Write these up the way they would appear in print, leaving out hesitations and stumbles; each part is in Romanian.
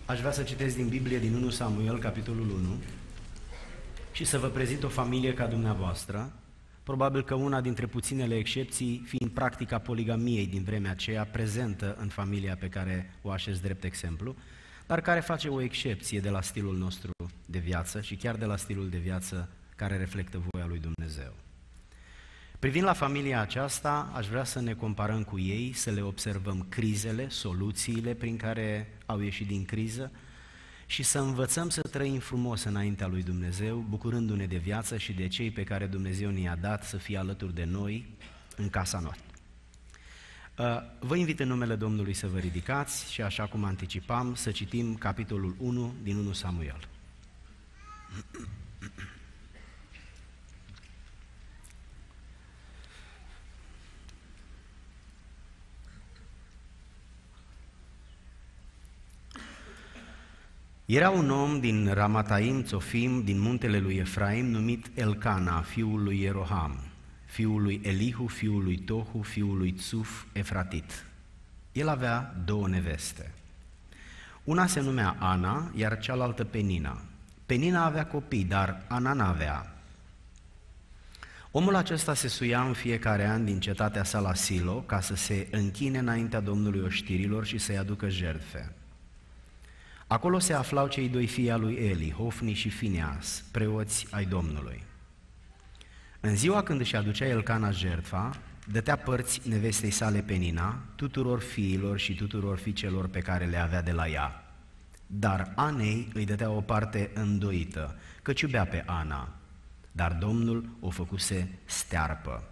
Aș vrea să citesc din Biblie, din 1 Samuel, capitolul 1, și să vă prezint o familie ca dumneavoastră, probabil că una dintre puținele excepții fiind practica poligamiei din vremea aceea, prezentă în familia pe care o așez drept exemplu, dar care face o excepție de la stilul nostru de viață și chiar de la stilul de viață care reflectă voia lui Dumnezeu. Privind la familia aceasta, aș vrea să ne comparăm cu ei, să le observăm crizele, soluțiile prin care au ieșit din criză și să învățăm să trăim frumos înaintea lui Dumnezeu, bucurându-ne de viață și de cei pe care Dumnezeu ne-a dat să fie alături de noi în casa noastră. Vă invit în numele Domnului să vă ridicați și, așa cum anticipam, să citim capitolul 1 din 1 Samuel. Era un om din Ramataim Țofim, din muntele lui Efraim, numit Elcana, fiul lui Ieroham, fiul lui Elihu, fiul lui Tohu, fiul lui Tsuf, Efratit. El avea două neveste. Una se numea Ana, iar cealaltă Penina. Penina avea copii, dar Ana n-avea. Omul acesta se suia în fiecare an din cetatea sa la Silo ca să se închine înaintea Domnului oștirilor și să-i aducă jertfe. Acolo se aflau cei doi fii al lui Eli, Hofni și Fineas, preoți ai Domnului. În ziua când își aducea Elcana jertfa, dătea părți nevestei sale Penina, tuturor fiilor și tuturor fiicelor pe care le avea de la ea. Dar Anei îi dădea o parte îndoită, căci iubea pe Ana, dar Domnul o făcuse stearpă.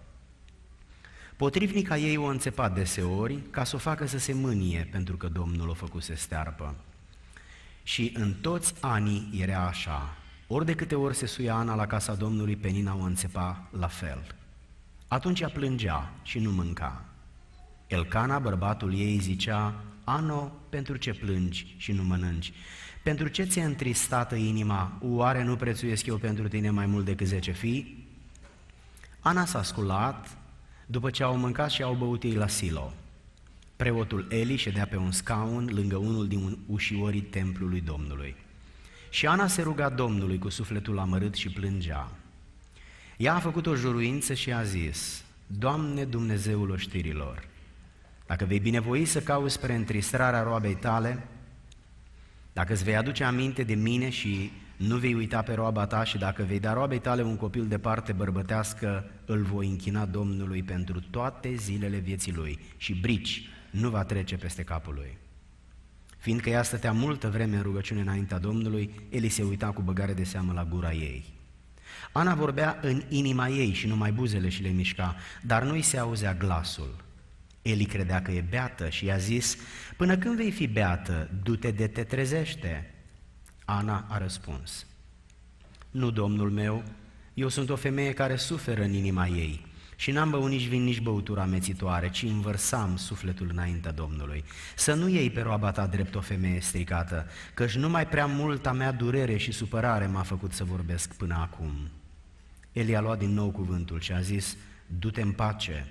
Potrivnica ei o înțepa deseori ca să o facă să se mânie, pentru că Domnul o făcuse stearpă. Și în toți anii era așa, ori de câte ori se suia Ana la casa Domnului, Penina o înțepa la fel. Atunci ea plângea și nu mânca. Elcana, bărbatul ei, zicea: Ano, pentru ce plângi și nu mănânci? Pentru ce ți-e întristată inima? Oare nu prețuiesc eu pentru tine mai mult decât 10 fii? Ana s-a sculat după ce au mâncat și au băut ei la Silo. Preotul Eli ședea pe un scaun lângă unul din ușiorii templului Domnului. Și Ana se ruga Domnului cu sufletul amărât și plângea. Ea a făcut o juruință și a zis: Doamne, Dumnezeul oștirilor, dacă vei binevoi să cauți spre întristarea roabei tale, dacă îți vei aduce aminte de mine și nu vei uita pe roaba ta și dacă vei da roabei tale un copil de parte bărbătească, îl voi închina Domnului pentru toate zilele vieții lui și brici nu va trece peste capul lui. Fiindcă ea stătea multă vreme în rugăciune înaintea Domnului, Eli se uita cu băgare de seamă la gura ei. Ana vorbea în inima ei și numai buzele și le mișca, dar nu-i se auzea glasul. Eli credea că e beată și i-a zis: Până când vei fi beată, du-te de te trezește. Ana a răspuns: Nu, domnul meu, eu sunt o femeie care suferă în inima ei și n-am băut nici vin, nici băutură amețitoare, ci învărsam sufletul înaintea Domnului. Să nu iei pe roaba ta drept o femeie stricată, căci numai prea multa mea durere și supărare m-a făcut să vorbesc până acum. Eli a luat din nou cuvântul și a zis: Du-te în pace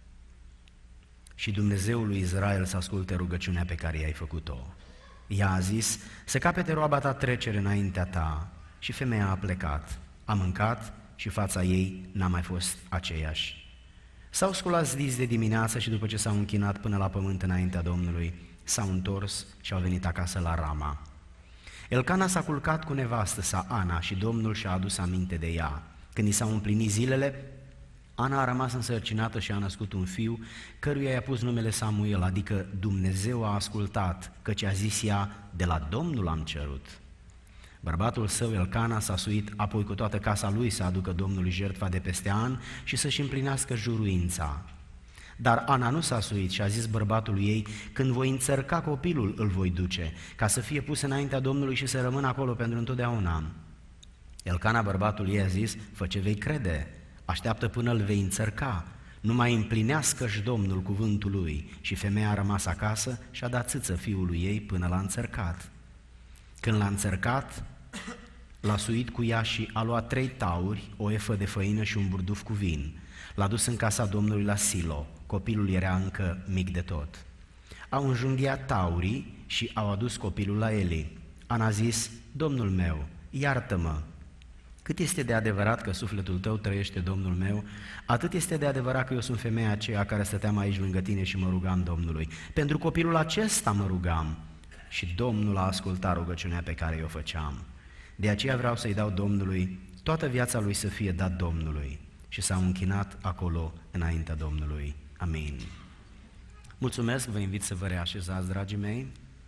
și Dumnezeul lui Israel să asculte rugăciunea pe care i-ai făcut-o. Ea a zis: Să capete roaba ta trecere înaintea ta. Și femeia a plecat, a mâncat și fața ei n-a mai fost aceeași. S-au sculat zi de dimineață și după ce s-au închinat până la pământ înaintea Domnului, s-au întors și au venit acasă la Rama. Elcana s-a culcat cu nevastă sa, Ana, și Domnul și-a adus aminte de ea. Când i s-au împlinit zilele, Ana a rămas însărcinată și a născut un fiu, căruia i-a pus numele Samuel, adică Dumnezeu a ascultat, căci a zis ea: De la Domnul am cerut. Bărbatul său, Elcana, s-a suit apoi cu toată casa lui să aducă Domnului jertfa de peste an și să-și împlinească juruința. Dar Ana nu s-a suit și a zis bărbatului ei: Când voi înțărca copilul, îl voi duce, ca să fie pus înaintea Domnului și să rămână acolo pentru întotdeauna. Elcana, bărbatul ei, a zis: Fă ce vei crede, așteaptă până îl vei înțărca, numai împlinească-și Domnul cuvântul lui. Și femeia a rămas acasă și a dat țâță fiului ei până l-a înțărcat. Când l-a înțărcat, l-a suit cu ea și a luat 3 tauri, o efă de făină și un burduf cu vin. L-a dus în casa Domnului la Silo, copilul era încă mic de tot. au înjunghiat taurii și au adus copilul la Eli. Ana a zis: Domnul meu, iartă-mă. Cât este de adevărat că sufletul tău trăiește, Domnul meu, atât este de adevărat că eu sunt femeia aceea care stăteam aici lângă tine și mă rugam Domnului. Pentru copilul acesta mă rugam și Domnul a ascultat rugăciunea pe care eu o făceam. De aceea vreau să-i dau Domnului, toată viața lui să fie dat Domnului. Și s-au închinat acolo înaintea Domnului. Amin. Mulțumesc, vă invit să vă reașezați, dragii mei.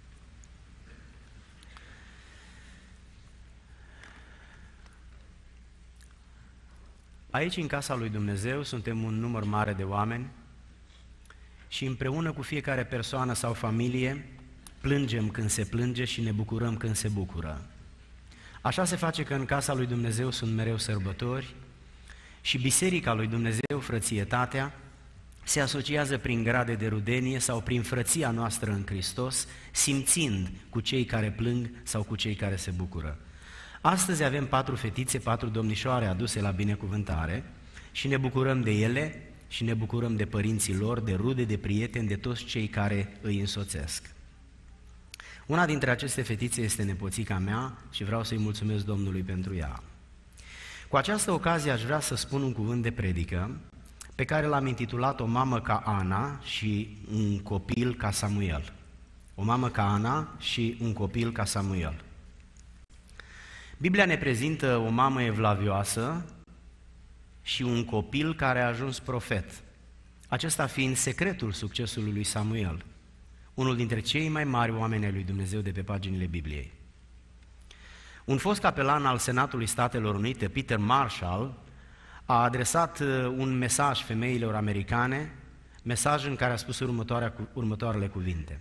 Aici, în casa lui Dumnezeu, suntem un număr mare de oameni și împreună cu fiecare persoană sau familie plângem când se plânge și ne bucurăm când se bucură. Așa se face că în casa lui Dumnezeu sunt mereu sărbători și Biserica lui Dumnezeu, frățietatea, se asociază prin grade de rudenie sau prin frăția noastră în Hristos, simțind cu cei care plâng sau cu cei care se bucură. Astăzi avem 4 fetițe, 4 domnișoare aduse la binecuvântare și ne bucurăm de ele și ne bucurăm de părinții lor, de rude, de prieteni, de toți cei care îi însoțesc. Una dintre aceste fetițe este nepoțica mea și vreau să-i mulțumesc Domnului pentru ea. Cu această ocazie aș vrea să spun un cuvânt de predică pe care l-am intitulat O mamă ca Ana și un copil ca Samuel. O mamă ca Ana și un copil ca Samuel. Biblia ne prezintă o mamă evlavioasă și un copil care a ajuns profet, acesta fiind secretul succesului lui Samuel, unul dintre cei mai mari oameni ai lui Dumnezeu de pe paginile Bibliei. Un fost capelan al Senatului Statelor Unite, Peter Marshall, a adresat un mesaj femeilor americane, mesaj în care a spus următoarele cuvinte.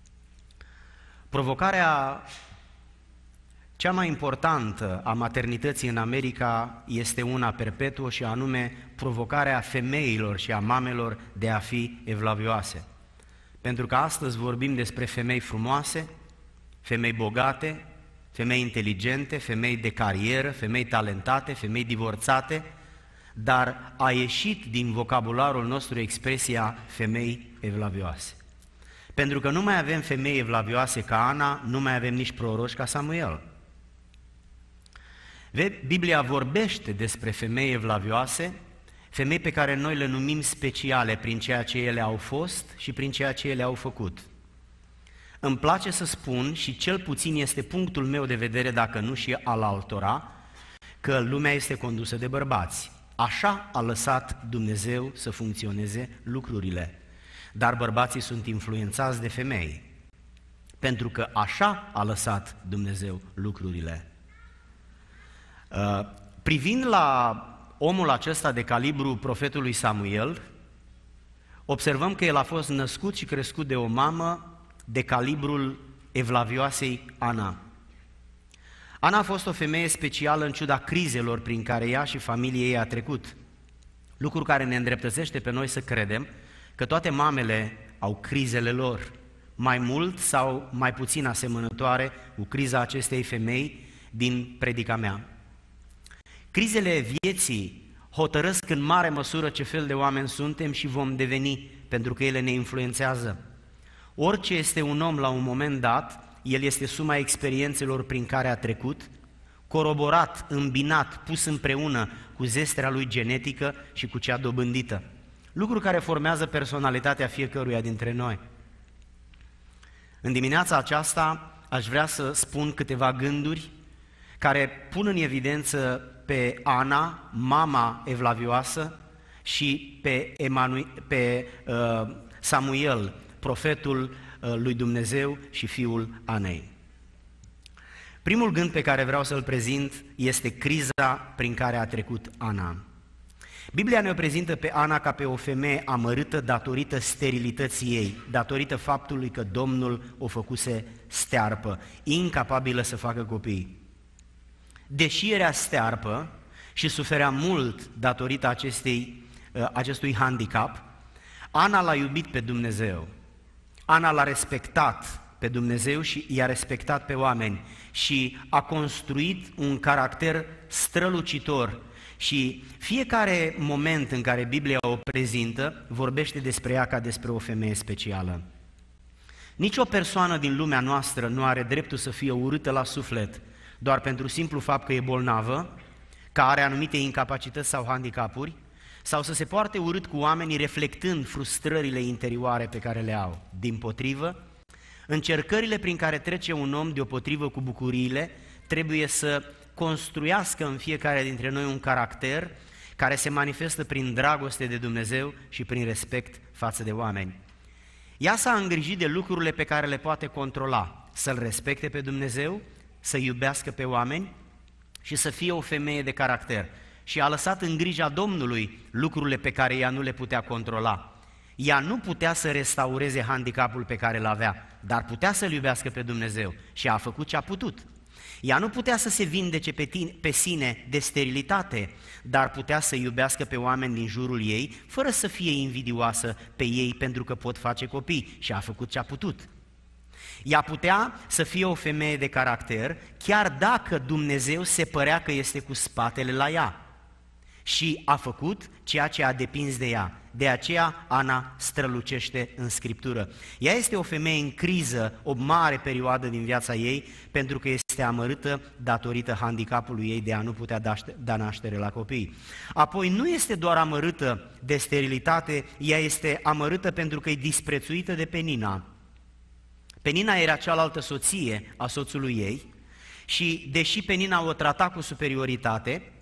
Provocarea cea mai importantă a maternității în America este una perpetuă și anume provocarea femeilor și a mamelor de a fi evlavioase. Pentru că astăzi vorbim despre femei frumoase, femei bogate, femei inteligente, femei de carieră, femei talentate, femei divorțate, dar a ieșit din vocabularul nostru expresia femei evlavioase. Pentru că nu mai avem femei evlavioase ca Ana, nu mai avem nici proroci ca Samuel. Biblia vorbește despre femei evlavioase, femei pe care noi le numim speciale prin ceea ce ele au fost și prin ceea ce ele au făcut. Îmi place să spun, și cel puțin este punctul meu de vedere, dacă nu și al altora, că lumea este condusă de bărbați. Așa a lăsat Dumnezeu să funcționeze lucrurile. Dar bărbații sunt influențați de femei, pentru că așa a lăsat Dumnezeu lucrurile. Privind la omul acesta de calibru profetului Samuel, observăm că el a fost născut și crescut de o mamă de calibrul evlavioasei Ana. Ana a fost o femeie specială în ciuda crizelor prin care ea și familia ei a trecut, lucru care ne îndreptățește pe noi să credem că toate mamele au crizele lor, mai mult sau mai puțin asemănătoare cu criza acestei femei din predica mea. Crizele vieții hotărăsc în mare măsură ce fel de oameni suntem și vom deveni, pentru că ele ne influențează. Orice este un om la un moment dat, el este suma experiențelor prin care a trecut, coroborat, îmbinat, pus împreună cu zestrea lui genetică și cu cea dobândită. Lucru care formează personalitatea fiecăruia dintre noi. În dimineața aceasta aș vrea să spun câteva gânduri care pun în evidență pe Ana, mama evlavioasă, și pe Samuel, profetul lui Dumnezeu și fiul Anei. Primul gând pe care vreau să-l prezint este criza prin care a trecut Ana. Biblia ne-o prezintă pe Ana ca pe o femeie amărâtă datorită sterilității ei, datorită faptului că Domnul o făcuse stearpă, incapabilă să facă copii. Deși era stearpă și suferea mult datorită acestui handicap, Ana l-a iubit pe Dumnezeu. Ana l-a respectat pe Dumnezeu și i-a respectat pe oameni și a construit un caracter strălucitor. Și fiecare moment în care Biblia o prezintă vorbește despre ea ca despre o femeie specială. Nici o persoană din lumea noastră nu are dreptul să fie urâtă la suflet doar pentru simplu fapt că e bolnavă, că are anumite incapacități sau handicapuri, sau să se poarte urât cu oamenii reflectând frustrările interioare pe care le au. Dimpotrivă, încercările prin care trece un om deopotrivă cu bucuriile trebuie să construiască în fiecare dintre noi un caracter care se manifestă prin dragoste de Dumnezeu și prin respect față de oameni. Ea s-a îngrijit de lucrurile pe care le poate controla, să-L respecte pe Dumnezeu, să iubească pe oameni și să fie o femeie de caracter. Și a lăsat în grija Domnului lucrurile pe care ea nu le putea controla. Ea nu putea să restaureze handicapul pe care îl avea, dar putea să-L iubească pe Dumnezeu și a făcut ce a putut. Ea nu putea să se vindece pe sine de sterilitate, dar putea să iubească pe oameni din jurul ei, fără să fie invidioasă pe ei pentru că pot face copii și a făcut ce a putut. Ea putea să fie o femeie de caracter, chiar dacă Dumnezeu se părea că este cu spatele la ea. Și a făcut ceea ce a depins de ea. De aceea Ana strălucește în Scriptură. Ea este o femeie în criză, o mare perioadă din viața ei, pentru că este amărâtă datorită handicapului ei de a nu putea da naștere la copii. Apoi nu este doar amărâtă de sterilitate, ea este amărâtă pentru că e disprețuită de Penina. Penina era cealaltă soție a soțului ei și deși Penina o trata cu superioritate,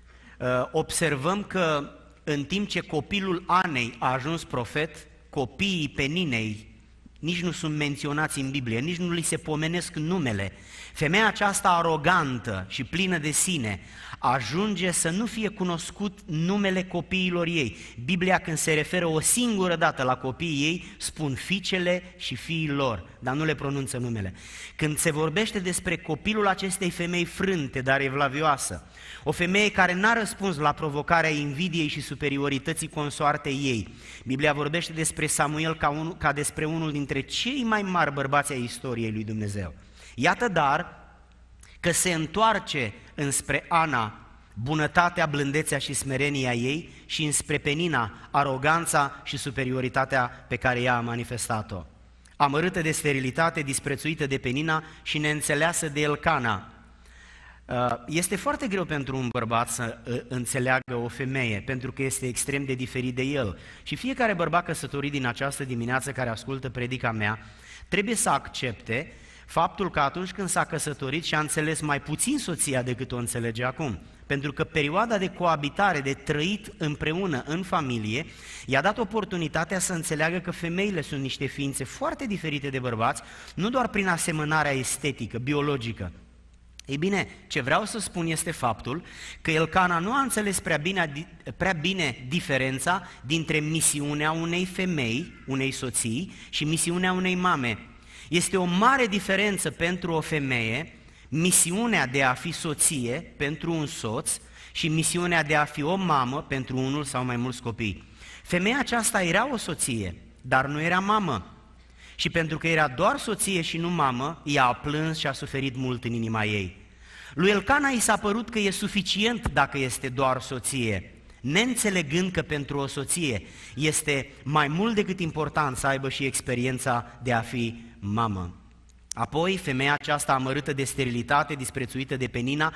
observăm că în timp ce copilul Anei a ajuns profet, copiii Peninei nici nu sunt menționați în Biblie, nici nu li se pomenesc numele. Femeia aceasta arogantă și plină de sine ajunge să nu fie cunoscut numele copiilor ei. Biblia, când se referă o singură dată la copiii ei, spun fiicele și fiii lor, dar nu le pronunță numele. Când se vorbește despre copilul acestei femei frânte, dar evlavioasă, o femeie care n-a răspuns la provocarea invidiei și superiorității consoartei ei, Biblia vorbește despre Samuel ca despre unul dintre cei mai mari bărbați ai istoriei lui Dumnezeu. Iată dar că se întoarce înspre Ana bunătatea, blândețea și smerenia ei și înspre Penina aroganța și superioritatea pe care ea a manifestat-o. Amărâtă de sterilitate, disprețuită de Penina și neînțeleasă de Elcana. Este foarte greu pentru un bărbat să înțeleagă o femeie, pentru că este extrem de diferit de el. Și fiecare bărbat căsătorit din această dimineață care ascultă predica mea trebuie să accepte faptul că atunci când s-a căsătorit și a înțeles mai puțin soția decât o înțelege acum, pentru că perioada de coabitare, de trăit împreună în familie, i-a dat oportunitatea să înțeleagă că femeile sunt niște ființe foarte diferite de bărbați, nu doar prin asemănarea estetică, biologică. Ei bine, ce vreau să spun este faptul că Elcana nu a înțeles prea bine diferența dintre misiunea unei femei, unei soții, și misiunea unei mame. Este o mare diferență pentru o femeie, misiunea de a fi soție pentru un soț și misiunea de a fi o mamă pentru unul sau mai mulți copii. Femeia aceasta era o soție, dar nu era mamă. Și pentru că era doar soție și nu mamă, ea a plâns și a suferit mult în inima ei. Lui Elcana i s-a părut că e suficient dacă este doar soție, neînțelegând că pentru o soție este mai mult decât important să aibă și experiența de a fi mamă. Apoi, femeia aceasta amărâtă de sterilitate, disprețuită de Penina,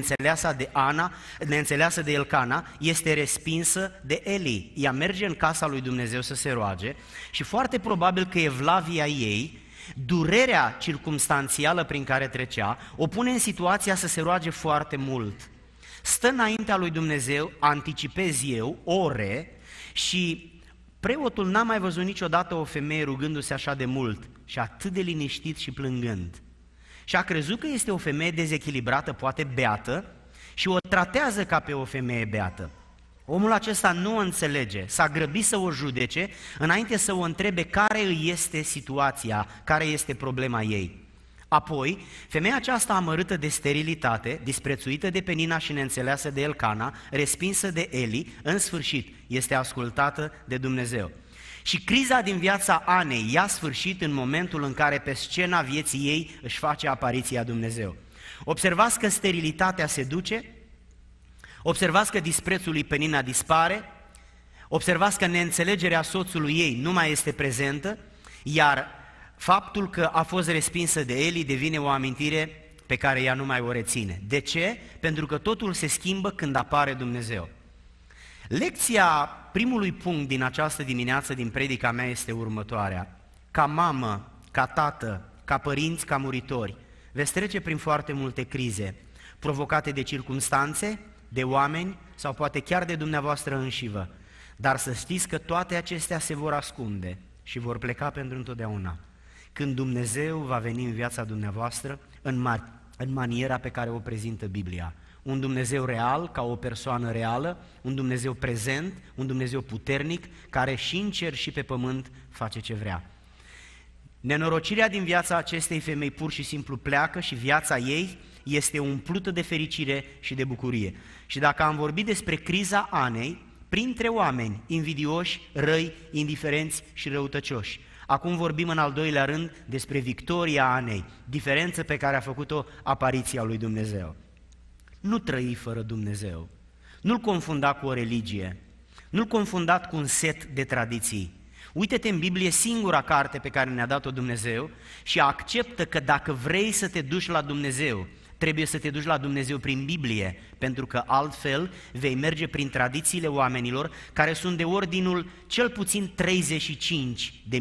neînțeleasă de Elcana, este respinsă de Eli. Ea merge în casa lui Dumnezeu să se roage și foarte probabil că evlavia ei, durerea circumstanțială prin care trecea, o pune în situația să se roage foarte mult. Stă înaintea lui Dumnezeu, anticipez eu, ore, și preotul n-a mai văzut niciodată o femeie rugându-se așa de mult și atât de liniștit și plângând. Și a crezut că este o femeie dezechilibrată, poate beată, și o tratează ca pe o femeie beată. Omul acesta nu o înțelege, s-a grăbit să o judece înainte să o întrebe care îi este situația, care este problema ei. Apoi, femeia aceasta amărâtă de sterilitate, disprețuită de Penina și neînțeleasă de Elcana, respinsă de Eli, în sfârșit este ascultată de Dumnezeu. Și criza din viața Anei ia sfârșit în momentul în care pe scena vieții ei își face apariția Dumnezeu. Observați că sterilitatea se duce, observați că disprețul lui Penina dispare, observați că neînțelegerea soțului ei nu mai este prezentă, iar faptul că a fost respinsă de Eli devine o amintire pe care ea nu mai o reține. De ce? Pentru că totul se schimbă când apare Dumnezeu. Lecția primului punct din această dimineață din predica mea este următoarea. Ca mamă, ca tată, ca părinți, ca muritori, veți trece prin foarte multe crize, provocate de circumstanțe, de oameni sau poate chiar de dumneavoastră înșivă. Dar să știți că toate acestea se vor ascunde și vor pleca pentru întotdeauna. Când Dumnezeu va veni în viața dumneavoastră în maniera pe care o prezintă Biblia. Un Dumnezeu real, ca o persoană reală, un Dumnezeu prezent, un Dumnezeu puternic, care și în cer și pe pământ face ce vrea. Nenorocirea din viața acestei femei pur și simplu pleacă și viața ei este umplută de fericire și de bucurie. Și dacă am vorbit despre criza Anei, printre oameni invidioși, răi, indiferenți și răutăcioși. Acum vorbim în al doilea rând despre victoria Anei, diferență pe care a făcut-o apariția lui Dumnezeu. Nu trăi fără Dumnezeu, nu-L confunda cu o religie, nu-L confunda cu un set de tradiții. Uită-te în Biblie, singura carte pe care ne-a dat-o Dumnezeu și acceptă că dacă vrei să te duci la Dumnezeu, trebuie să te duci la Dumnezeu prin Biblie, pentru că altfel vei merge prin tradițiile oamenilor care sunt de ordinul cel puțin 35.000.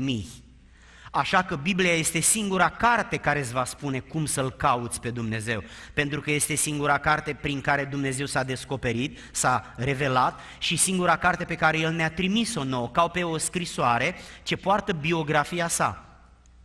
Așa că Biblia este singura carte care îți va spune cum să-L cauți pe Dumnezeu, pentru că este singura carte prin care Dumnezeu s-a descoperit, s-a revelat și singura carte pe care El ne-a trimis-o nouă, ca pe o scrisoare ce poartă biografia sa.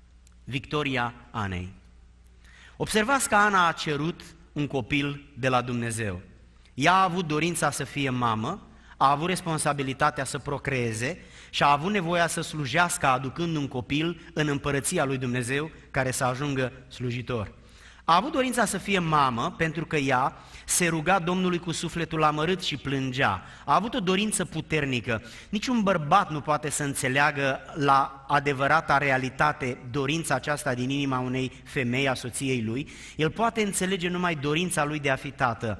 Victoria Anei. Observați că Ana a cerut un copil de la Dumnezeu. Ea a avut dorința să fie mamă, a avut responsabilitatea să procreeze și a avut nevoia să slujească aducând un copil în împărăția lui Dumnezeu care să ajungă slujitor. A avut dorința să fie mamă pentru că ea se ruga Domnului cu sufletul amărât și plângea. A avut o dorință puternică. Niciun bărbat nu poate să înțeleagă la adevărata realitate dorința aceasta din inima unei femei, a soției lui. El poate înțelege numai dorința lui de a fi tată.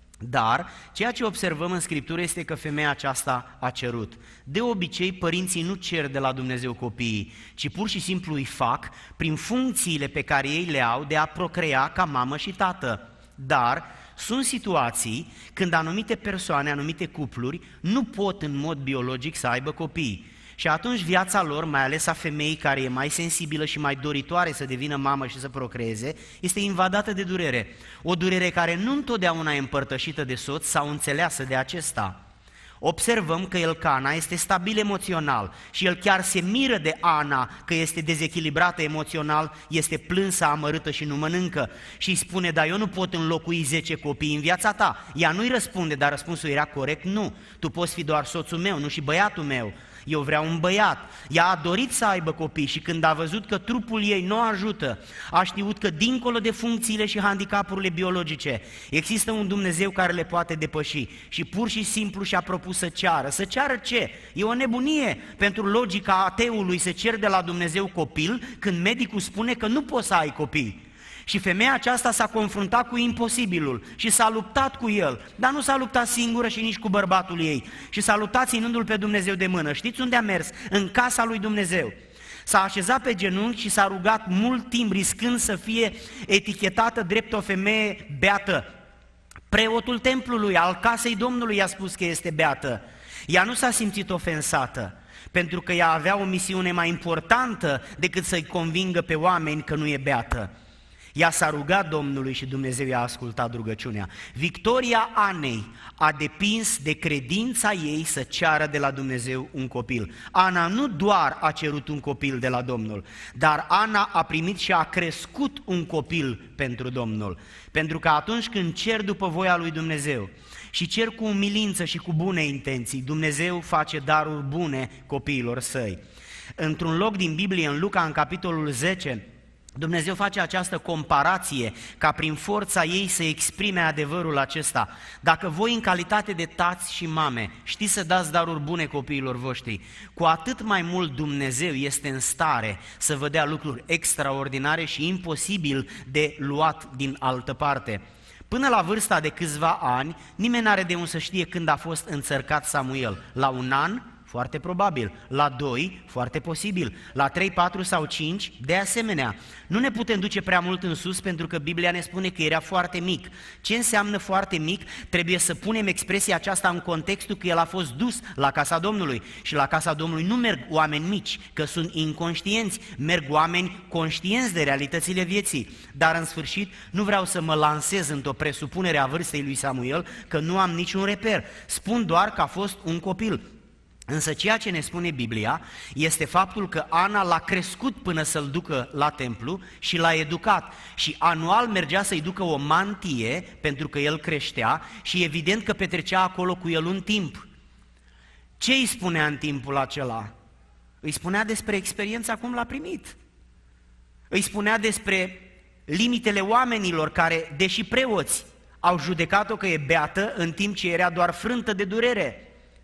Dar ceea ce observăm în Scriptură este că femeia aceasta a cerut. De obicei, părinții nu cer de la Dumnezeu copiii, ci pur și simplu îi fac prin funcțiile pe care ei le au de a procrea ca mamă și tată. Dar sunt situații când anumite persoane, anumite cupluri, nu pot în mod biologic să aibă copii. Și atunci viața lor, mai ales a femeii care e mai sensibilă și mai doritoare să devină mamă și să procreeze, este invadată de durere. O durere care nu întotdeauna e împărtășită de soț sau înțeleasă de acesta. Observăm că Elcana este stabil emoțional și el chiar se miră de Ana că este dezechilibrată emoțional, este plânsă, amărâtă și nu mănâncă. Și îi spune, dar eu nu pot înlocui 10 copii în viața ta. Ea nu-i răspunde, dar răspunsul era corect, nu. Tu poți fi doar soțul meu, nu și băiatul meu. Eu vreau un băiat. Ea a dorit să aibă copii și când a văzut că trupul ei nu ajută, a știut că dincolo de funcțiile și handicapurile biologice, există un Dumnezeu care le poate depăși și pur și simplu și-a propus să ceară. Să ceară ce? E o nebunie pentru logica ateului să cer de la Dumnezeu copil când medicul spune că nu poți să ai copii. Și femeia aceasta s-a confruntat cu imposibilul și s-a luptat cu el, dar nu s-a luptat singură și nici cu bărbatul ei, și s-a luptat ținându-l pe Dumnezeu de mână. Știți unde a mers? În casa lui Dumnezeu. S-a așezat pe genunchi și s-a rugat mult timp, riscând să fie etichetată drept o femeie beată. Preotul templului, al casei Domnului, i-a spus că este beată. Ea nu s-a simțit ofensată, pentru că ea avea o misiune mai importantă decât să-i convingă pe oameni că nu e beată. Ea s-a rugat Domnului și Dumnezeu i-a ascultat rugăciunea. Victoria Anei a depins de credința ei să ceară de la Dumnezeu un copil. Ana nu doar a cerut un copil de la Domnul, dar Ana a primit și a crescut un copil pentru Domnul. Pentru că atunci când cer după voia lui Dumnezeu și cer cu umilință și cu bune intenții, Dumnezeu face daruri bune copiilor săi. Într-un loc din Biblie, în Luca, în capitolul 10, Dumnezeu face această comparație ca prin forța ei să exprime adevărul acesta. Dacă voi în calitate de tați și mame știți să dați daruri bune copiilor voștri, cu atât mai mult Dumnezeu este în stare să vă dea lucruri extraordinare și imposibil de luat din altă parte. Până la vârsta de câțiva ani, nimeni n-are de unde să știe când a fost înțărcat Samuel. La 1 an, Foarte probabil. La 2, foarte posibil. La 3, 4 sau 5, de asemenea. Nu ne putem duce prea mult în sus pentru că Biblia ne spune că era foarte mic. Ce înseamnă foarte mic? Trebuie să punem expresia aceasta în contextul că el a fost dus la casa Domnului. Și la casa Domnului nu merg oameni mici, că sunt inconștienți, merg oameni conștienți de realitățile vieții. Dar în sfârșit nu vreau să mă lansez într-o presupunere a vârstei lui Samuel, că nu am niciun reper. Spun doar că a fost un copil. Însă ceea ce ne spune Biblia este faptul că Ana l-a crescut până să-l ducă la templu și l-a educat. Și anual mergea să-i ducă o mantie pentru că el creștea și evident că petrecea acolo cu el un timp. Ce îi spunea în timpul acela? Îi spunea despre experiența cum l-a primit. Îi spunea despre limitele oamenilor care, deși preoți, au judecat-o că e beată în timp ce era doar frântă de durere.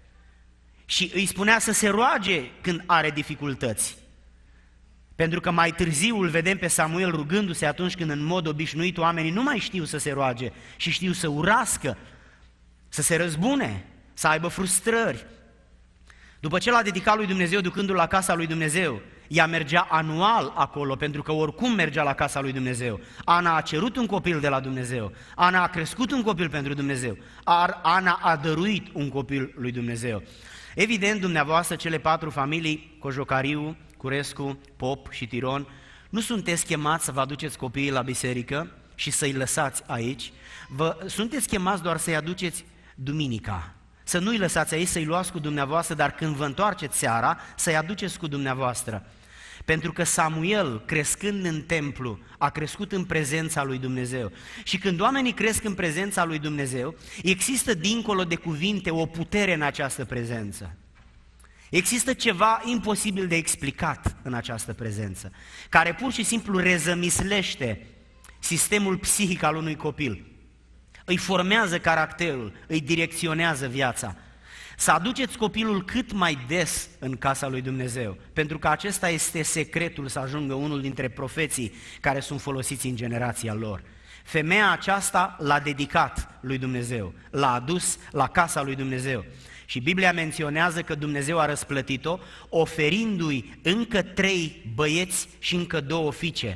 Și îi spunea să se roage când are dificultăți. Pentru că mai târziu îl vedem pe Samuel rugându-se atunci când în mod obișnuit oamenii nu mai știu să se roage și știu să urască, să se răzbune, să aibă frustrări. După ce l-a dedicat lui Dumnezeu ducându-l la casa lui Dumnezeu, ea mergea anual acolo, pentru că oricum mergea la casa lui Dumnezeu. Ana a cerut un copil de la Dumnezeu, Ana a crescut un copil pentru Dumnezeu, Ana a dăruit un copil lui Dumnezeu. Evident, dumneavoastră, cele 4 familii, Cojocariu, Curescu, Pop și Tiron, nu sunteți chemați să vă aduceți copiii la biserică și să-i lăsați aici, sunteți chemați doar să-i aduceți duminica. Să nu-i lăsați aici, să-i luați cu dumneavoastră, dar când vă întoarceți seara, să-i aduceți cu dumneavoastră. Pentru că Samuel, crescând în templu, a crescut în prezența lui Dumnezeu. Și când oamenii cresc în prezența lui Dumnezeu, există dincolo de cuvinte o putere în această prezență. Există ceva imposibil de explicat în această prezență, care pur și simplu rezămislește sistemul psihic al unui copil. Îi formează caracterul, îi direcționează viața. Să aduceți copilul cât mai des în casa lui Dumnezeu, pentru că acesta este secretul să ajungă unul dintre profeții care sunt folosiți în generația lor. Femeia aceasta l-a dedicat lui Dumnezeu, l-a adus la casa lui Dumnezeu. Și Biblia menționează că Dumnezeu a răsplătit-o, oferindu-i încă 3 băieți și încă 2 fiice.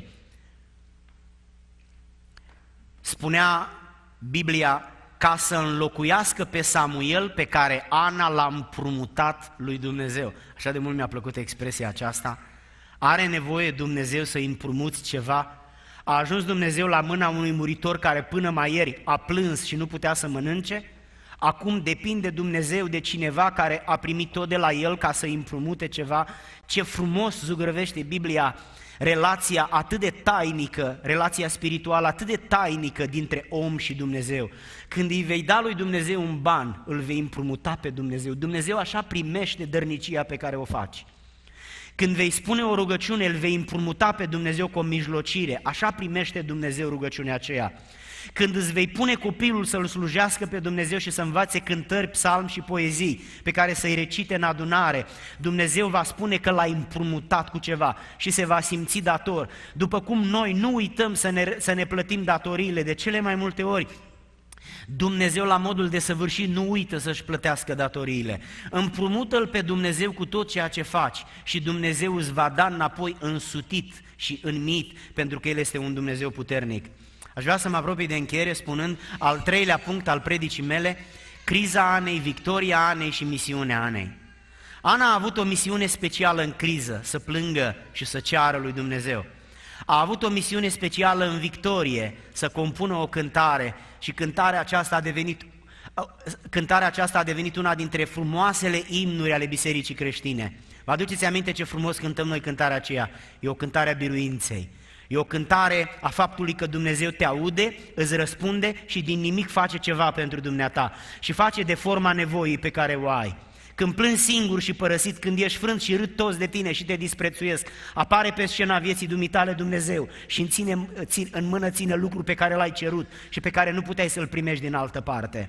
Spunea Biblia ca să înlocuiască pe Samuel pe care Ana l-a împrumutat lui Dumnezeu. Așa de mult mi-a plăcut expresia aceasta. Are nevoie Dumnezeu să îi împrumuți ceva? A ajuns Dumnezeu la mâna unui muritor care până mai ieri a plâns și nu putea să mănânce? Acum depinde Dumnezeu de cineva care a primit tot de la el ca să îi împrumute ceva. Ce frumos zugrăvește Biblia relația atât de tainică, relația spirituală atât de tainică dintre om și Dumnezeu. Când îi vei da lui Dumnezeu un ban, îl vei împrumuta pe Dumnezeu. Dumnezeu așa primește dărnicia pe care o faci. Când vei spune o rugăciune, îl vei împrumuta pe Dumnezeu cu o mijlocire. Așa primește Dumnezeu rugăciunea aceea. Când îți vei pune copilul să-L slujească pe Dumnezeu și să învațe cântări, psalmi și poezii pe care să-i recite în adunare, Dumnezeu va spune că l-ai împrumutat cu ceva și se va simți dator. După cum noi nu uităm să ne plătim datoriile de cele mai multe ori, Dumnezeu la modul desăvârșit nu uită să-și plătească datoriile. Împrumută-L pe Dumnezeu cu tot ceea ce faci și Dumnezeu îți va da înapoi însutit și înmit, pentru că El este un Dumnezeu puternic. Aș vrea să mă apropii de încheiere spunând al 3-lea punct al predicii mele, criza Anei, victoria Anei și misiunea Anei. Ana a avut o misiune specială în criză, să plângă și să ceară lui Dumnezeu. A avut o misiune specială în victorie, să compună o cântare și cântarea aceasta a devenit una dintre frumoasele imnuri ale bisericii creștine. Vă aduceți aminte ce frumos cântăm noi cântarea aceea? E o cântare a biruinței. E o cântare a faptului că Dumnezeu te aude, îți răspunde și din nimic face ceva pentru dumneata și face de forma nevoii pe care o ai. Când plângi singur și părăsit, când ești frânt și râd toți de tine și te disprețuiesc, apare pe scena vieții dumitale Dumnezeu și în mână ține lucrul pe care l-ai cerut și pe care nu puteai să-l primești din altă parte.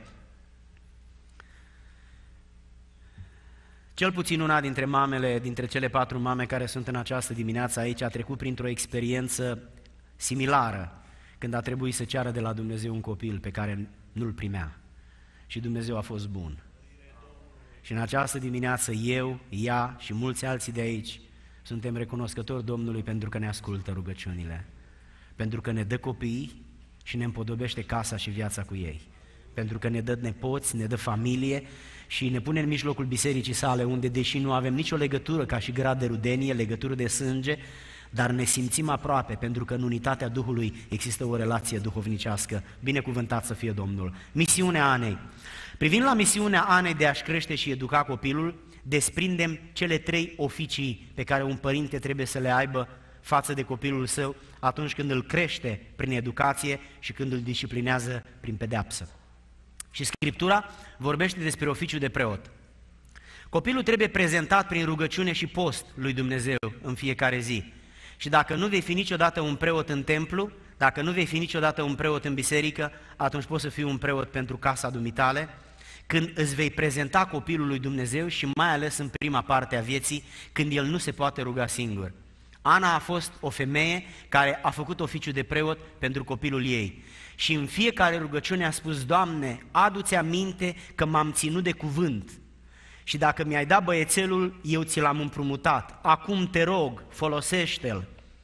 Cel puțin una dintre mamele, dintre cele 4 mame care sunt în această dimineață aici, a trecut printr-o experiență similară, când a trebuit să ceară de la Dumnezeu un copil pe care nu-l primea. Și Dumnezeu a fost bun. Și în această dimineață eu, ea și mulți alții de aici suntem recunoscători Domnului pentru că ne ascultă rugăciunile, pentru că ne dă copii și ne împodobește casa și viața cu ei, pentru că ne dă nepoți, ne dă familie și ne pune în mijlocul bisericii sale, unde, deși nu avem nicio legătură ca și grad de rudenie, legătură de sânge, dar ne simțim aproape, pentru că în unitatea Duhului există o relație duhovnicească. Binecuvântat să fie Domnul! Misiunea Anei. Privind la misiunea Anei de a-și crește și educa copilul, desprindem cele 3 oficii pe care un părinte trebuie să le aibă față de copilul său atunci când îl crește prin educație și când îl disciplinează prin pedeapsă. Și Scriptura vorbește despre oficiul de preot. Copilul trebuie prezentat prin rugăciune și post lui Dumnezeu în fiecare zi. Și dacă nu vei fi niciodată un preot în templu, dacă nu vei fi niciodată un preot în biserică, atunci poți să fii un preot pentru casa dumitale, când îți vei prezenta copilul lui Dumnezeu și mai ales în prima parte a vieții, când el nu se poate ruga singur. Ana a fost o femeie care a făcut oficiul de preot pentru copilul ei. Și în fiecare rugăciune a spus: Doamne, adu-ți aminte că m-am ținut de cuvânt. Și dacă mi-ai dat băiețelul, eu ți l-am împrumutat. Acum te rog, folosește-l,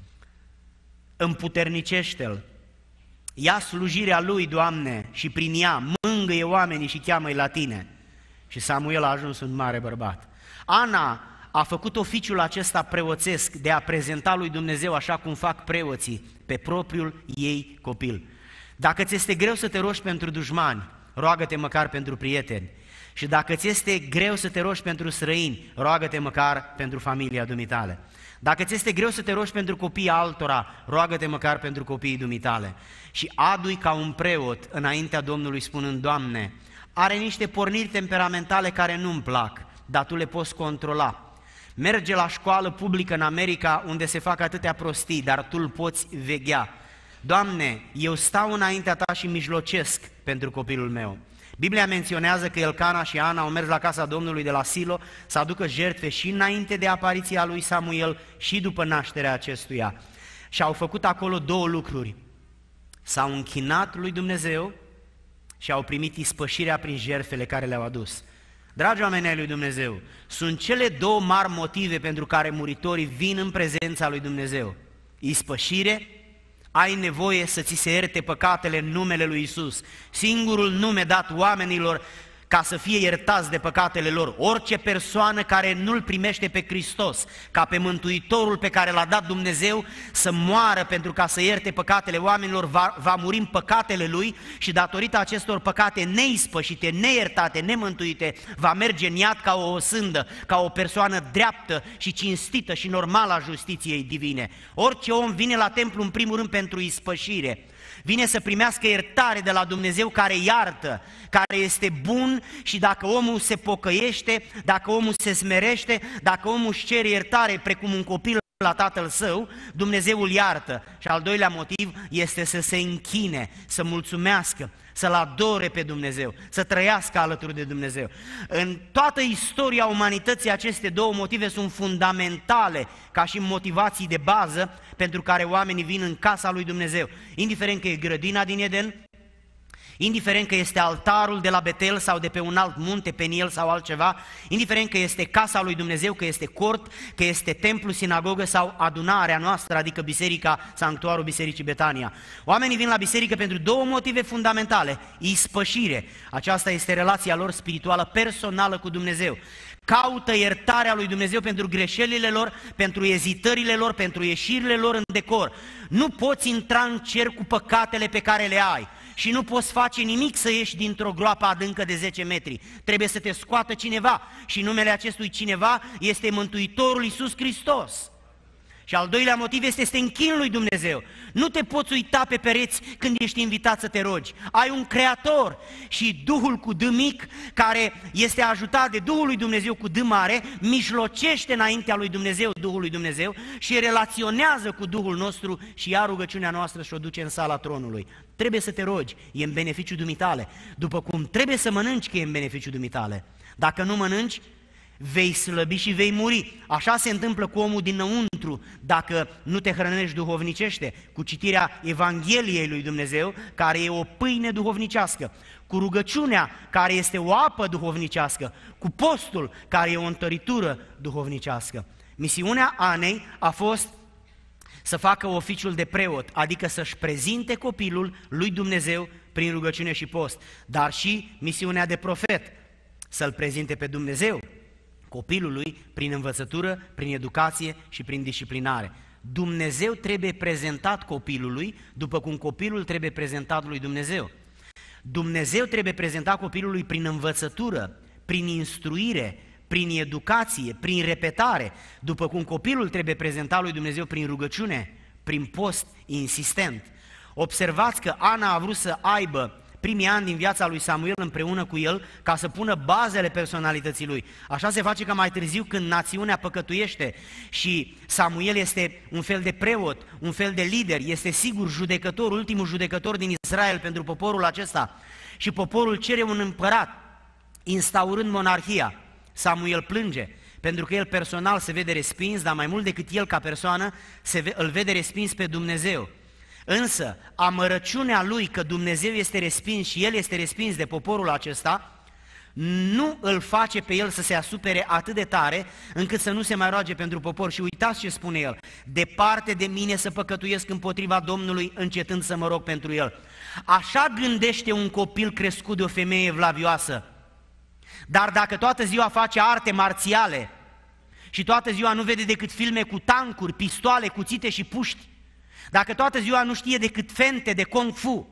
împuternicește-l. Ia slujirea lui, Doamne, și prin ea mângâie oamenii și cheamă-i la tine. Și Samuel a ajuns un mare bărbat. Ana a făcut oficiul acesta preoțesc de a prezenta lui Dumnezeu, așa cum fac preoții, pe propriul ei copil. Dacă ți este greu să te rogi pentru dușmani, roagă-te măcar pentru prieteni. Și dacă ți este greu să te rogi pentru străini, roagă-te măcar pentru familia dumitale. Dacă ți este greu să te rogi pentru copiii altora, roagă-te măcar pentru copiii dumitale. Și adu-i ca un preot înaintea Domnului spunând: Doamne, are niște porniri temperamentale care nu-mi plac, dar Tu le poți controla. Merge la școală publică în America unde se fac atâtea prostii, dar Tu îl poți veghea. Doamne, eu stau înaintea Ta și mijlocesc pentru copilul meu. Biblia menționează că Elcana și Ana au mers la casa Domnului de la Silo să aducă jertfe și înainte de apariția lui Samuel și după nașterea acestuia. Și au făcut acolo 2 lucruri. S-au închinat lui Dumnezeu și au primit ispășirea prin jertfele care le-au adus. Dragi oameni ai lui Dumnezeu, sunt cele 2 mari motive pentru care muritorii vin în prezența lui Dumnezeu. Ispășire. Ai nevoie să ți se ierte păcatele în numele lui Isus, singurul nume dat oamenilor ca să fie iertați de păcatele lor. Orice persoană care nu-L primește pe Hristos ca pe Mântuitorul pe care l-a dat Dumnezeu să moară pentru ca să ierte păcatele oamenilor, va muri în păcatele lui și datorită acestor păcate neispășite, neiertate, nemântuite, va merge în iad ca o osândă, ca o persoană dreaptă și cinstită și normală a justiției divine. Orice om vine la templu în primul rând pentru ispășire. Vine să primească iertare de la Dumnezeu care iartă, care este bun și dacă omul se pocăiește, dacă omul se smerește, dacă omul își cere iertare precum un copil la tatăl său, Dumnezeu îl iartă. Și al doilea motiv este să se închine, să mulțumească, să-L adore pe Dumnezeu, să trăiască alături de Dumnezeu. În toată istoria umanității aceste 2 motive sunt fundamentale ca și motivații de bază pentru care oamenii vin în casa lui Dumnezeu. Indiferent că e grădina din Eden, indiferent că este altarul de la Betel sau de pe un alt munte, Peniel sau altceva, indiferent că este casa lui Dumnezeu, că este cort, că este templu, sinagogă sau adunarea noastră, adică biserica, sanctuarul Bisericii Betania. Oamenii vin la biserică pentru 2 motive fundamentale. Ispășire, aceasta este relația lor spirituală personală cu Dumnezeu. Caută iertarea lui Dumnezeu pentru greșelile lor, pentru ezitările lor, pentru ieșirile lor în decor. Nu poți intra în cer cu păcatele pe care le ai și nu poți face nimic să ieși dintr-o groapă adâncă de 10 metri. Trebuie să te scoată cineva și numele acestui cineva este Mântuitorul Iisus Hristos. Și al doilea motiv este să te închini lui Dumnezeu. Nu te poți uita pe pereți când ești invitat să te rogi. Ai un Creator și Duhul cu D mic, care este ajutat de Duhul lui Dumnezeu cu D mare, mijlocește înaintea lui Dumnezeu, Duhul lui Dumnezeu, și relaționează cu Duhul nostru și ia rugăciunea noastră și o duce în sala tronului. Trebuie să te rogi, e în beneficiu dumitale. După cum trebuie să mănânci, că e în beneficiu dumitale. Dacă nu mănânci, vei slăbi și vei muri. Așa se întâmplă cu omul dinăuntru. lăuntru dacă nu te hrănești duhovnicește, cu citirea Evangheliei lui Dumnezeu, care e o pâine duhovnicească, cu rugăciunea, care este o apă duhovnicească, cu postul, care e o întăritură duhovnicească. Misiunea Anei a fost să facă oficiul de preot, adică să-și prezinte copilul lui Dumnezeu prin rugăciune și post, dar și misiunea de profet, să-L prezinte pe Dumnezeu copilului prin învățătură, prin educație și prin disciplinare. Dumnezeu trebuie prezentat copilului după cum copilul trebuie prezentat lui Dumnezeu. Dumnezeu trebuie prezentat copilului prin învățătură, prin instruire, prin educație, prin repetare, după cum copilul trebuie prezentat lui Dumnezeu prin rugăciune, prin post insistent. Observați că Ana a vrut să aibă primii ani din viața lui Samuel împreună cu el ca să pună bazele personalității lui. Așa se face că mai târziu, când națiunea păcătuiește și Samuel este un fel de preot, un fel de lider, este sigur judecător, ultimul judecător din Israel pentru poporul acesta, și poporul cere un împărat, instaurând monarhia. Samuel plânge, pentru că el personal se vede respins, dar mai mult decât el ca persoană, îl vede respins pe Dumnezeu. Însă, amărăciunea lui că Dumnezeu este respins și el este respins de poporul acesta, nu îl face pe el să se asupere atât de tare încât să nu se mai roage pentru popor. Și uitați ce spune el: departe de mine să păcătuiesc împotriva Domnului, încetând să mă rog pentru el. Așa gândește un copil crescut de o femeie evlavioasă. Dar dacă toată ziua face arte marțiale și toată ziua nu vede decât filme cu tancuri, pistoale, cuțite și puști, dacă toată ziua nu știe decât fente de kung fu,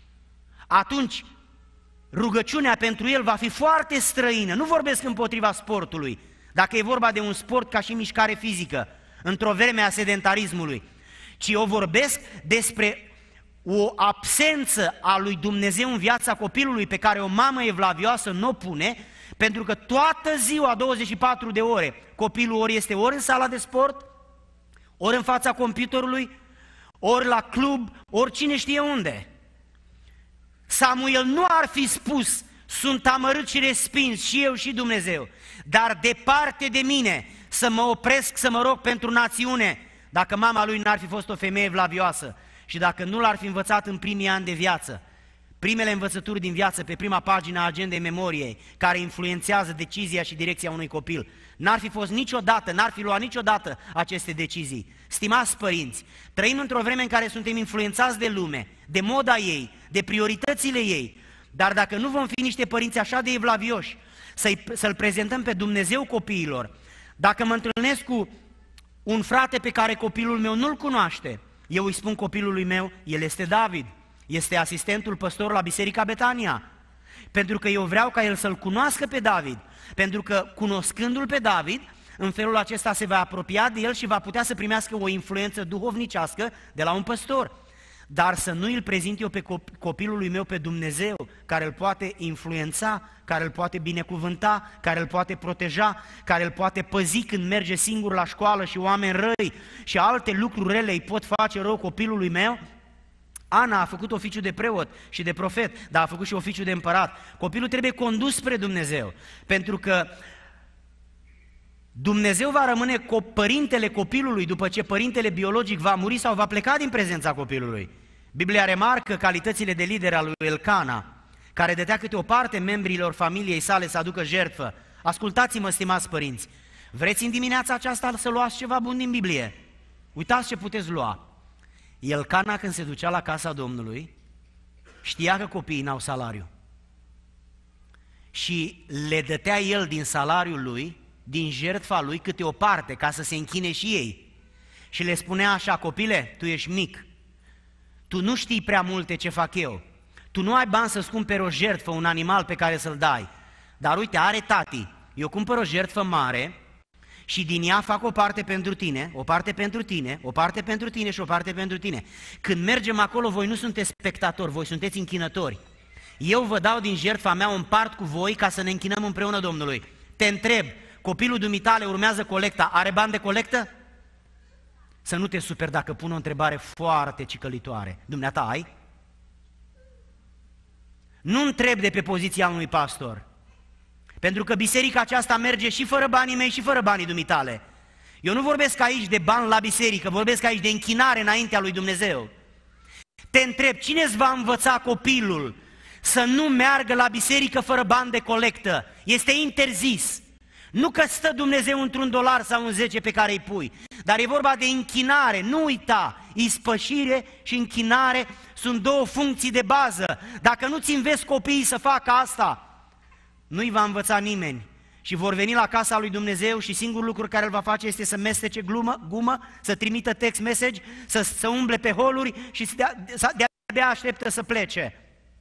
atunci rugăciunea pentru el va fi foarte străină. Nu vorbesc împotriva sportului, dacă e vorba de un sport ca și mișcare fizică, într-o vreme a sedentarismului, ci eu vorbesc despre o absență a lui Dumnezeu în viața copilului pe care o mamă evlavioasă nu o pune, pentru că toată ziua, 24 de ore, copilul ori este ori în sala de sport, ori în fața computerului, ori la club, ori cine știe unde. Samuel nu ar fi spus: sunt amărât și respins și eu și Dumnezeu, dar departe de mine să mă opresc să mă rog pentru națiune, dacă mama lui n-ar fi fost o femeie evlavioasă și dacă nu l-ar fi învățat în primii ani de viață. Primele învățături din viață pe prima pagină a agendei memoriei, care influențează decizia și direcția unui copil. N-ar fi fost niciodată, n-ar fi luat niciodată aceste decizii. Stimați părinți, trăim într-o vreme în care suntem influențați de lume, de moda ei, de prioritățile ei, dar dacă nu vom fi niște părinți așa de evlavioși, să-L prezentăm pe Dumnezeu copiilor, dacă mă întâlnesc cu un frate pe care copilul meu nu-l cunoaște, eu îi spun copilului meu: el este David, este asistentul păstor la Biserica Betania, pentru că eu vreau ca el să-l cunoască pe David, pentru că cunoscându-l pe David, în felul acesta se va apropia de el și va putea să primească o influență duhovnicească de la un păstor. Dar să nu îl prezint eu pe copilului meu pe Dumnezeu, care îl poate influența, care îl poate binecuvânta, care îl poate proteja, care îl poate păzi când merge singur la școală și oameni răi și alte lucruri rele îi pot face rău copilului meu. Ana a făcut oficiul de preot și de profet, dar a făcut și oficiul de împărat. Copilul trebuie condus spre Dumnezeu, pentru că Dumnezeu va rămâne părintele copilului după ce părintele biologic va muri sau va pleca din prezența copilului. Biblia remarcă calitățile de lider al lui Elcana, care dădea câte o parte membrilor familiei sale să aducă jertfă. Ascultați-mă, stimați părinți, vreți în dimineața aceasta să luați ceva bun din Biblie? Uitați ce puteți lua. Elcana, când se ducea la casa Domnului, știa că copiii n-au salariu și le dătea el din salariul lui, din jertfa lui, câte o parte, ca să se închine și ei. Și le spunea așa: copile, tu ești mic, tu nu știi prea multe ce fac eu, tu nu ai bani să-ți cumperi o jertfă, un animal pe care să-l dai, dar uite, are tati, eu cumpăr o jertfă mare și din ea fac o parte pentru tine, o parte pentru tine, o parte pentru tine și o parte pentru tine. Când mergem acolo, voi nu sunteți spectatori, voi sunteți închinători. Eu vă dau din jertfa mea, o împart cu voi ca să ne închinăm împreună Domnului. Te întreb, copilul dumitale urmează colecta, are bani de colectă? Să nu te superi dacă pun o întrebare foarte cicălitoare. Dumneata ai? Nu întreb de pe poziția unui pastor, pentru că biserica aceasta merge și fără banii mei și fără banii dumitale. Eu nu vorbesc aici de bani la biserică, vorbesc aici de închinare înaintea lui Dumnezeu. Te întreb, cine îți va învăța copilul să nu meargă la biserică fără bani de colectă? Este interzis. Nu că stă Dumnezeu într-un $1 sau un 10 pe care îi pui, dar e vorba de închinare. Nu uita, ispășire și închinare sunt două funcții de bază. Dacă nu-ți înveți copiii să facă asta, nu-i va învăța nimeni. Și vor veni la casa lui Dumnezeu și singurul lucru care îl va face este să mestece gumă, să trimită text message, să umble pe holuri și de-abia așteptă să plece.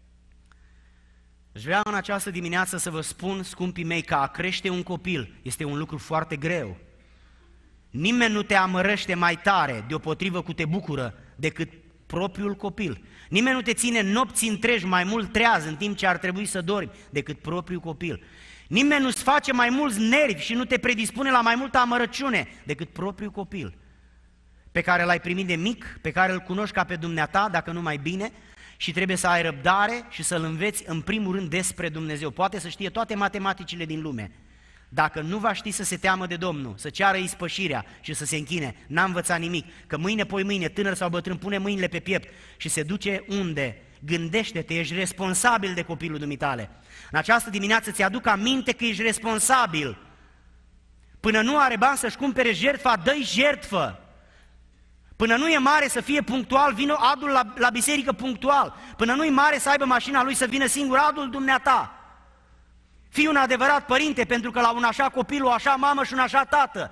Aș vrea în această dimineață să vă spun, scumpii mei, că a crește un copil este un lucru foarte greu. Nimeni nu te amărăște mai tare, deopotrivă cu te bucură, decât propriul copil. Nimeni nu te ține nopți întregi mai mult treaz în timp ce ar trebui să dormi, decât propriul copil. Nimeni nu-ți face mai mulți nervi și nu te predispune la mai multă amărăciune decât propriul copil, pe care l-ai primit de mic, pe care îl cunoști ca pe dumneata, dacă nu mai bine, și trebuie să ai răbdare și să-l înveți în primul rând despre Dumnezeu. Poate să știe toate matematicile din lume. Dacă nu va ști să se teamă de Domnul, să ceară ispășirea și să se închine, n-a învățat nimic. Că mâine, poi mâine, tânăr sau bătrân, pune mâinile pe piept și se duce unde? Gândește-te, ești responsabil de copilul dumitale. În această dimineață ți-aduc aminte că ești responsabil. Până nu are bani să-și cumpere jertfa, dă-i jertfă. Până nu e mare să fie punctual, vină adul la biserică punctual. Până nu e mare să aibă mașina lui să vină singur, adul dumneata. Fii un adevărat părinte, pentru că la un așa copil, o așa mamă și un așa tată.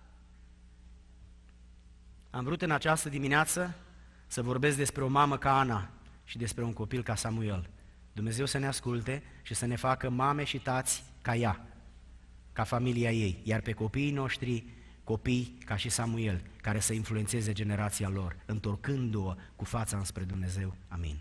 Am vrut în această dimineață să vorbesc despre o mamă ca Ana și despre un copil ca Samuel. Dumnezeu să ne asculte și să ne facă mame și tați ca ea, ca familia ei, iar pe copiii noștri, copii ca și Samuel, care să influențeze generația lor, întorcându-o cu fața înspre Dumnezeu. Amin.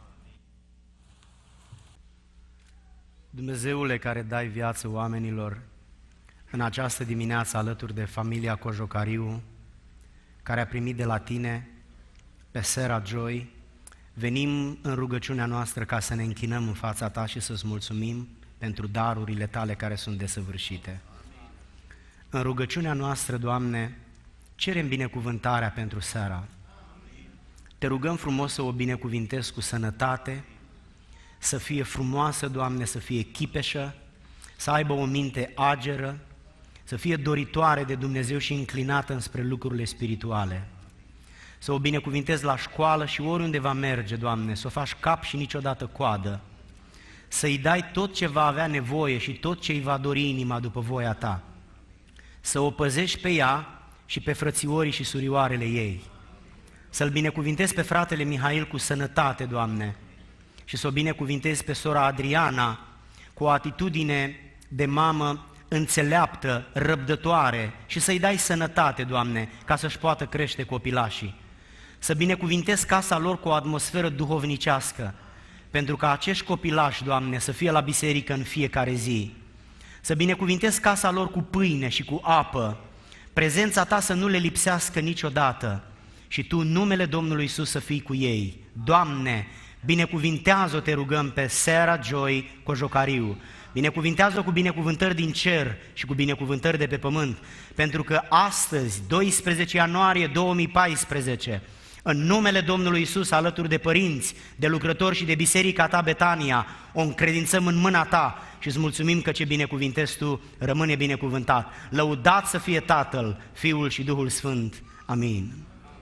Dumnezeule care dai viață oamenilor, în această dimineață alături de familia Cojocariu, care a primit de la Tine pe Sera Joy, venim în rugăciunea noastră ca să ne închinăm în fața Ta și să-ți mulțumim pentru darurile Tale care sunt desăvârșite. În rugăciunea noastră, Doamne, cerem binecuvântarea pentru seara. Te rugăm frumos să o binecuvintezi cu sănătate, să fie frumoasă, Doamne, să fie chipeșă, să aibă o minte ageră, să fie doritoare de Dumnezeu și înclinată înspre lucrurile spirituale. Să o binecuvintezi la școală și oriunde va merge, Doamne, să o faci cap și niciodată coadă, să-i dai tot ce va avea nevoie și tot ce îi va dori inima după voia Ta, să o păzești pe ea și pe frățiorii și surioarele ei, să-l binecuvintezi pe fratele Mihail cu sănătate, Doamne, și să o binecuvintezi pe sora Adriana cu o atitudine de mamă înțeleaptă, răbdătoare și să-i dai sănătate, Doamne, ca să-și poată crește copilașii. Să binecuvintezi casa lor cu o atmosferă duhovnicească, pentru ca acești copilași, Doamne, să fie la biserică în fiecare zi. Să binecuvintezi casa lor cu pâine și cu apă, prezența Ta să nu le lipsească niciodată și Tu, în numele Domnului Iisus, să fii cu ei. Doamne, binecuvintează-o, te rugăm, pe Sera Joy Cojocariu. Binecuvintează-o cu binecuvântări din cer și cu binecuvântări de pe pământ, pentru că astăzi, 12 ianuarie 2014, în numele Domnului Iisus, alături de părinți, de lucrători și de biserica Ta, Betania, o încredințăm în mâna Ta și îți mulțumim că ce binecuvintezi Tu rămâne binecuvântat. Lăudat să fie Tatăl, Fiul și Duhul Sfânt. Amin.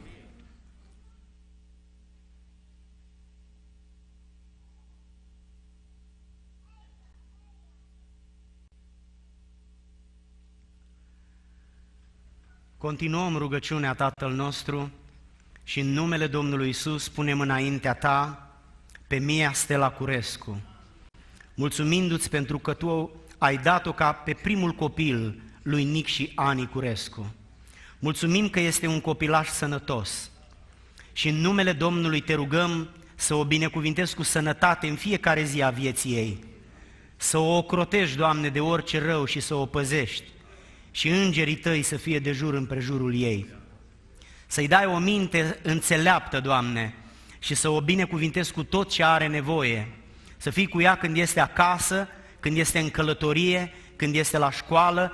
Continuăm rugăciunea Tatăl nostru și în numele Domnului Iisus punem înaintea Ta pe Mia Stella Curescu, mulțumindu-ți pentru că Tu ai dat-o ca pe primul copil lui Nic și Ani Curescu. Mulțumim că este un copilaș sănătos și în numele Domnului Te rugăm să o binecuvintezi cu sănătate în fiecare zi a vieții ei, să o ocrotești, Doamne, de orice rău și să o păzești și îngerii Tăi să fie de jur împrejurul ei. Să-i dai o minte înțeleaptă, Doamne, și să o binecuvintezi cu tot ce are nevoie, să fii cu ea când este acasă, când este în călătorie, când este la școală,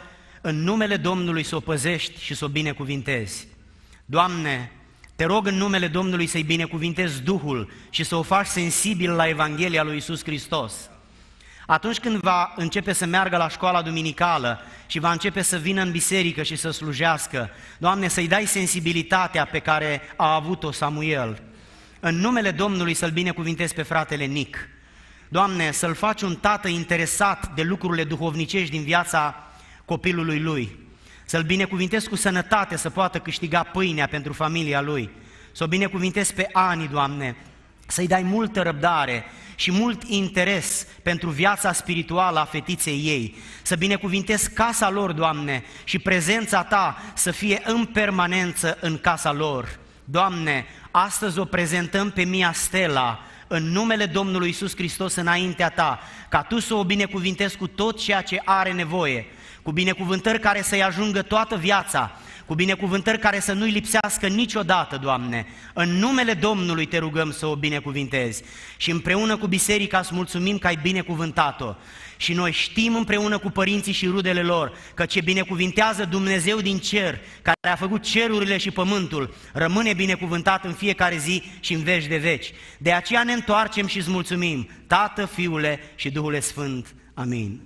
în numele Domnului să o păzești și să o binecuvintezi. Doamne, te rog în numele Domnului să-i binecuvintezi Duhul și să o faci sensibil la Evanghelia lui Iisus Hristos. Atunci când va începe să meargă la școala duminicală și va începe să vină în biserică și să slujească, Doamne, să-i dai sensibilitatea pe care a avut-o Samuel. În numele Domnului să-l binecuvintezi pe fratele Nic. Doamne, să-l faci un tată interesat de lucrurile duhovnicești din viața copilului lui. Să-l binecuvintezi cu sănătate, să poată câștiga pâinea pentru familia lui. Să o binecuvintezi pe Ani, Doamne, să-i dai multă răbdare și mult interes pentru viața spirituală a fetiței ei. Să binecuvintezi casa lor, Doamne, și prezența Ta să fie în permanență în casa lor. Doamne, astăzi o prezentăm pe Mia Stella în numele Domnului Iisus Hristos înaintea Ta, ca Tu să o binecuvintezi cu tot ceea ce are nevoie, cu binecuvântări care să-i ajungă toată viața, cu binecuvântări care să nu-i lipsească niciodată, Doamne. În numele Domnului Te rugăm să o binecuvintezi și împreună cu biserica îți mulțumim că ai binecuvântat-o. Și noi știm împreună cu părinții și rudele lor că ce binecuvintează Dumnezeu din cer, care a făcut cerurile și pământul, rămâne binecuvântat în fiecare zi și în veci de veci. De aceea ne întoarcem și îți mulțumim, Tată, Fiule și Duhul Sfânt. Amin.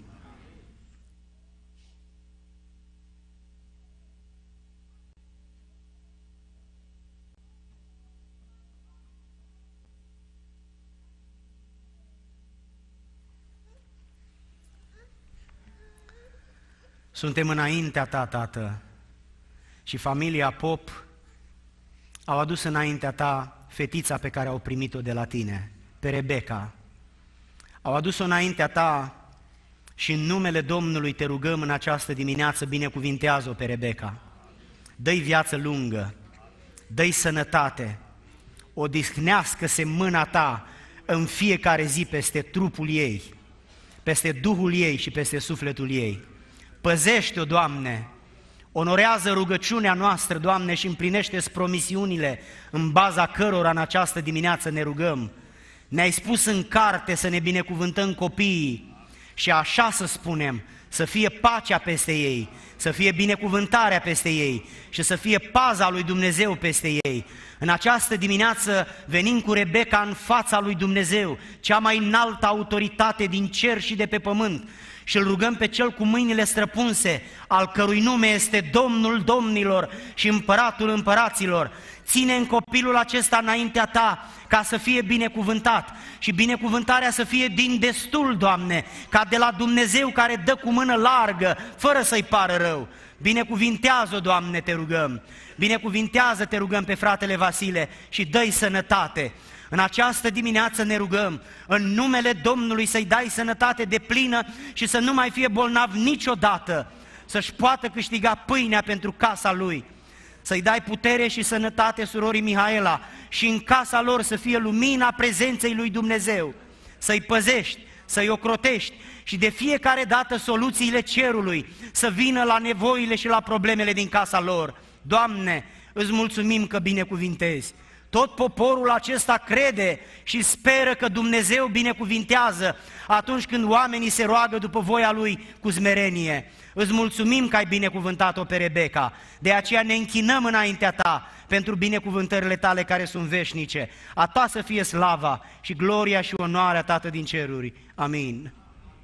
Suntem înaintea Ta, Tată, și familia Pop au adus înaintea Ta fetița pe care au primit-o de la Tine, pe Rebecca. Au adus-o înaintea Ta și în numele Domnului Te rugăm în această dimineață, binecuvintează-o pe Rebecca. Dă-i viață lungă, dă-i sănătate, odihnească-se mâna Ta în fiecare zi peste trupul ei, peste Duhul ei și peste sufletul ei. Păzește-o, Doamne, onorează rugăciunea noastră, Doamne, și împlinește-ți promisiunile în baza cărora în această dimineață ne rugăm. Ne-ai spus în carte să ne binecuvântăm copiii și așa să spunem, să fie pacea peste ei, să fie binecuvântarea peste ei și să fie paza lui Dumnezeu peste ei. În această dimineață venim cu Rebecca în fața lui Dumnezeu, cea mai înaltă autoritate din cer și de pe pământ, și îl rugăm pe Cel cu mâinile străpunse, al cărui nume este Domnul Domnilor și Împăratul Împăraților. Ține în copilul acesta înaintea Ta ca să fie binecuvântat și binecuvântarea să fie din destul, Doamne, ca de la Dumnezeu care dă cu mână largă, fără să-i pară rău. Binecuvintează-o, Doamne, Te rugăm. Binecuvintează, Te rugăm, pe fratele Vasile și dă-i sănătate. În această dimineață ne rugăm, în numele Domnului, să-i dai sănătate deplină și să nu mai fie bolnav niciodată, să-și poată câștiga pâinea pentru casa lui. Să-i dai putere și sănătate surorii Mihaela și în casa lor să fie lumina prezenței lui Dumnezeu. Să-i păzești, să-i ocrotești și de fiecare dată soluțiile cerului să vină la nevoile și la problemele din casa lor. Doamne, îți mulțumim că binecuvintezi. Tot poporul acesta crede și speră că Dumnezeu binecuvintează atunci când oamenii se roagă după voia Lui cu smerenie. Îți mulțumim că ai binecuvântat-o pe Rebecca, de aceea ne închinăm înaintea Ta pentru binecuvântările Tale care sunt veșnice. A Ta să fie slava și gloria și onoarea, Tată din ceruri. Amin.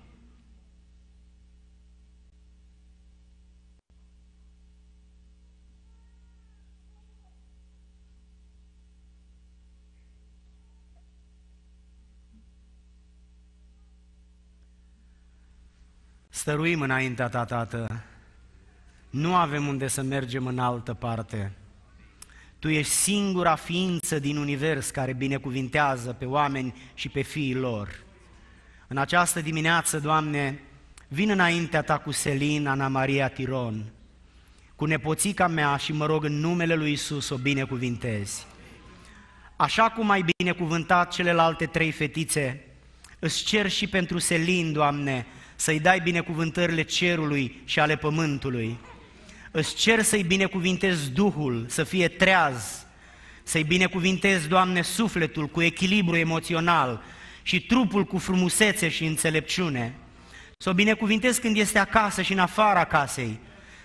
Stăruim înaintea Ta, Tată, nu avem unde să mergem în altă parte. Tu ești singura ființă din univers care binecuvintează pe oameni și pe fiii lor. În această dimineață, Doamne, vin înaintea Ta cu Selin, Ana Maria Tiron, cu nepoțica mea și mă rog în numele lui Iisus o binecuvintezi. Așa cum ai binecuvântat celelalte 3 fetițe, îți cer și pentru Selin, Doamne, să-i dai binecuvântările cerului și ale pământului. Îți cer să-i binecuvintezi Duhul, să fie treaz, să-i binecuvintezi, Doamne, sufletul cu echilibru emoțional și trupul cu frumusețe și înțelepciune. Să o binecuvintezi când este acasă și în afara casei,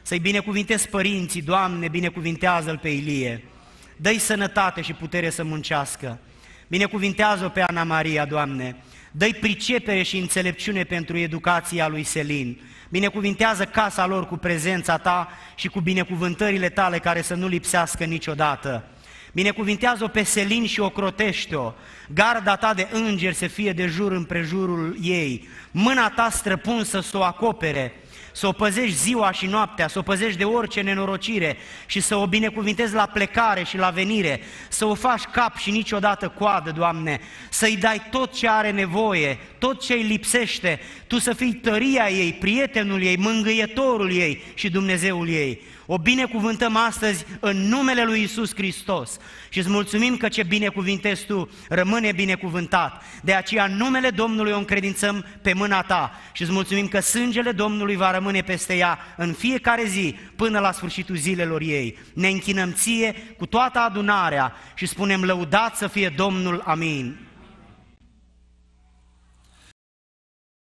Să-i binecuvintezi părinții, Doamne, binecuvintează-l pe Ilie. Dă-i sănătate și putere să muncească. Binecuvintează-o pe Ana Maria, Doamne. Dă-i pricepere și înțelepciune pentru educația lui Selin. Binecuvintează casa lor cu prezența Ta și cu binecuvântările Tale care să nu lipsească niciodată. Binecuvintează-o pe Selin și ocrotește-o. Garda Ta de îngeri să fie de jur împrejurul ei. Mâna Ta străpunsă să o acopere, să o păzești ziua și noaptea, să o păzești de orice nenorocire și să o binecuvintezi la plecare și la venire, să o faci cap și niciodată coadă, Doamne, să-i dai tot ce are nevoie, tot ce îi lipsește, Tu să fii tăria ei, prietenul ei, mângâietorul ei și Dumnezeul ei. O binecuvântăm astăzi în numele lui Iisus Hristos și îți mulțumim că ce binecuvintezi Tu rămâne binecuvântat. De aceea în numele Domnului o încredințăm pe mâna Ta și îți mulțumim că sângele Domnului va rămâne peste ea în fiecare zi până la sfârșitul zilelor ei. Ne închinăm Ție cu toată adunarea și spunem lăudat să fie Domnul, amin.